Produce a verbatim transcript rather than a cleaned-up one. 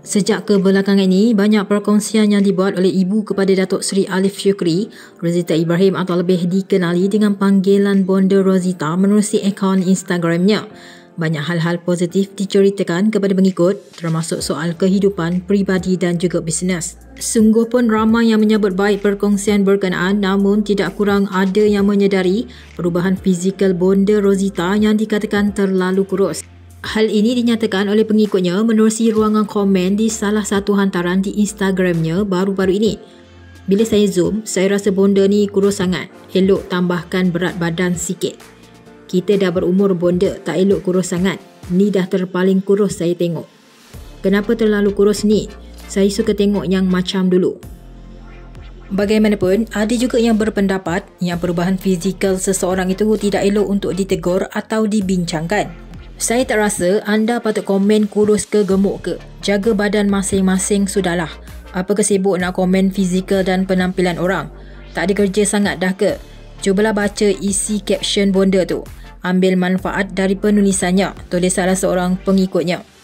Sejak kebelakangan ini, banyak perkongsian yang dibuat oleh ibu kepada Datuk Seri Alif Syukri, Rosita Ibrahim atau lebih dikenali dengan panggilan Bonda Rosita menerusi akaun Instagramnya. Banyak hal-hal positif diceritakan kepada pengikut, termasuk soal kehidupan peribadi dan juga bisnes. Sungguh pun ramai yang menyambut baik perkongsian berkenaan, namun tidak kurang ada yang menyedari perubahan fizikal Bonda Rosita yang dikatakan terlalu kurus. Hal ini dinyatakan oleh pengikutnya menerusi ruangan komen di salah satu hantaran di Instagramnya baru-baru ini. Bila saya zoom, saya rasa bonda ni kurus sangat. Elok tambahkan berat badan sikit. Kita dah berumur bonda, tak elok kurus sangat. Ni dah terpaling kurus saya tengok. Kenapa terlalu kurus ni? Saya suka tengok yang macam dulu. Bagaimanapun, ada juga yang berpendapat yang perubahan fizikal seseorang itu tidak elok untuk ditegur atau dibincangkan. Saya tak rasa anda patut komen kurus ke gemuk ke. Jaga badan masing-masing sudahlah. Apakah sibuk nak komen fizikal dan penampilan orang? Tak ada kerja sangat dah ke? Cubalah baca isi caption bonda tu. Ambil manfaat dari penulisannya, tulis salah seorang pengikutnya.